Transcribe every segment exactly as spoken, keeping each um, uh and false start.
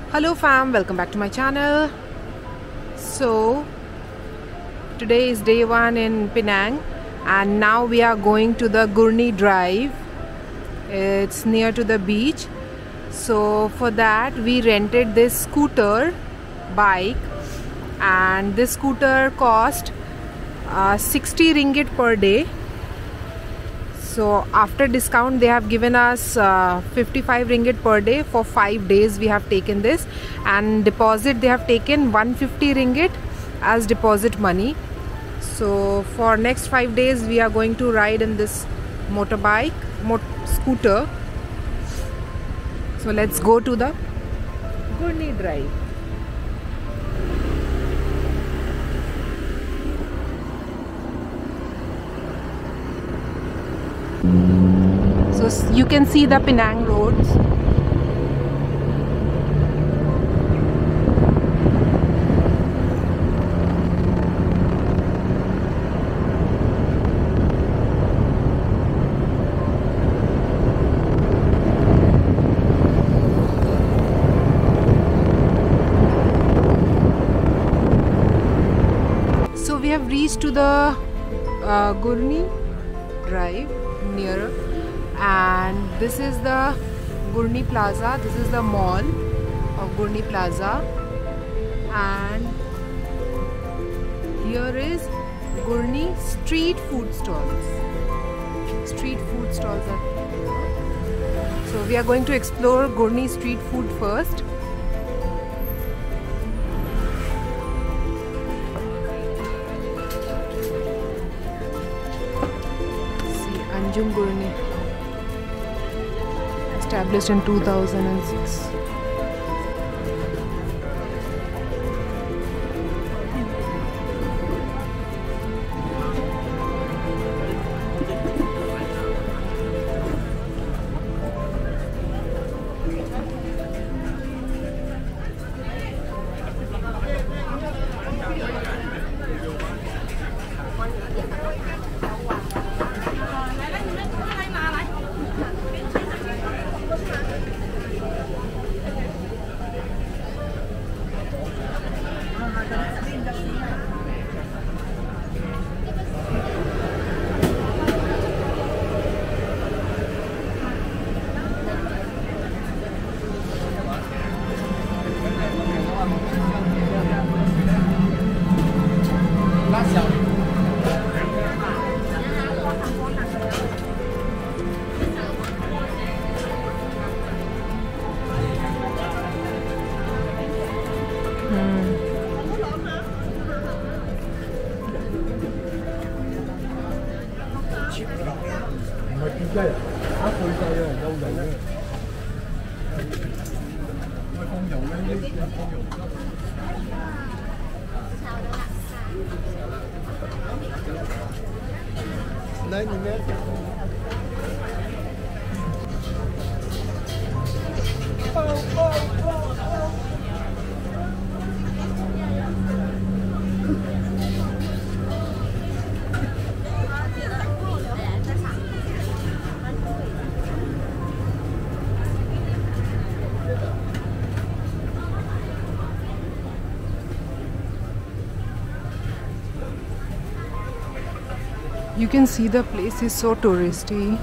Hello fam, welcome back to my channel. So today is day one in Penang and now we are going to the Gurni Drive. It's near to the beach. So for that we rented this scooter bike, and this scooter cost uh, sixty ringgit per day. So after discount they have given us uh, fifty-five ringgit per day. For five days we have taken this, and deposit they have taken one hundred fifty ringgit as deposit money. So for next five days we are going to ride in this motorbike mot scooter. So let's go to the Gurni Drive. So you can see the Penang roads. So we have reached to the uh, Gurni Drive near, and this is the Gurni Plaza. This is the mall of Gurni Plaza, and here is Gurni street food stalls. Street food stalls are here. So we are going to explore Gurni street food first. Anjum Gurni, established in two thousand six. You can see the place is so touristy.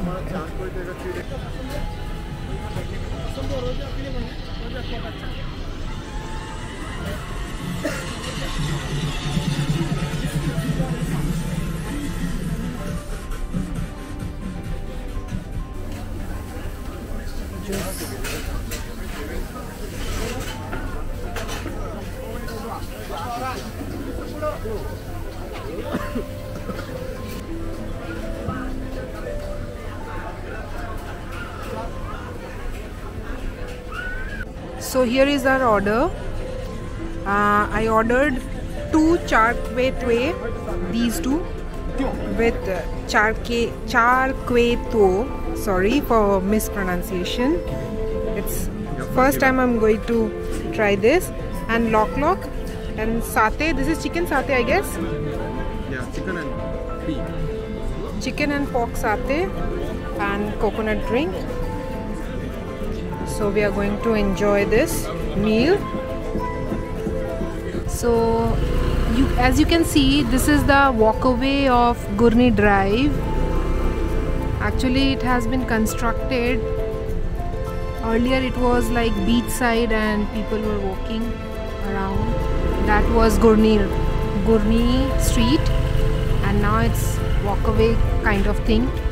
So here is our order. Uh, I ordered two char kway tue, these two, with uh, char ke char kway tuo. Sorry for mispronunciation. It's first time I'm going to try this. And lok lok and satay. This is chicken satay, I guess. Yeah, chicken and beef. Chicken and pork satay and coconut drink. So we are going to enjoy this meal. So you, as you can see, this is the walkaway of Gurney Drive. Actually it has been constructed. Earlier it was like beachside and people were walking around. That was Gurney, Gurney Street, and now it's walkaway kind of thing.